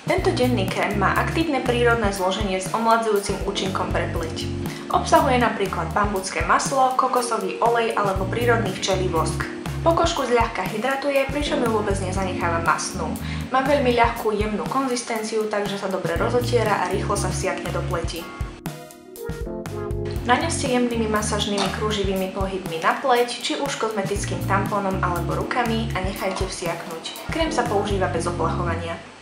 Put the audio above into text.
Tento denný krém má aktívne prírodné zloženie s omladzujúcim účinkom pre pleť. Obsahuje napríklad bambucké maslo, kokosový olej alebo prírodný včelí vosk. Pokožku zľahka hydratuje, pričom ju vôbec nezanecháva mastnú. Má veľmi ľahkú jemnú konzistenciu, takže sa dobre rozotiera a rýchlo sa vsiakne do pleti. Naňaste jemnými masážnymi krúživými pohybmi na pleť, či už kozmetickým tampónom alebo rukami a nechajte vsiaknuť. Krém sa používa bez oplachovania.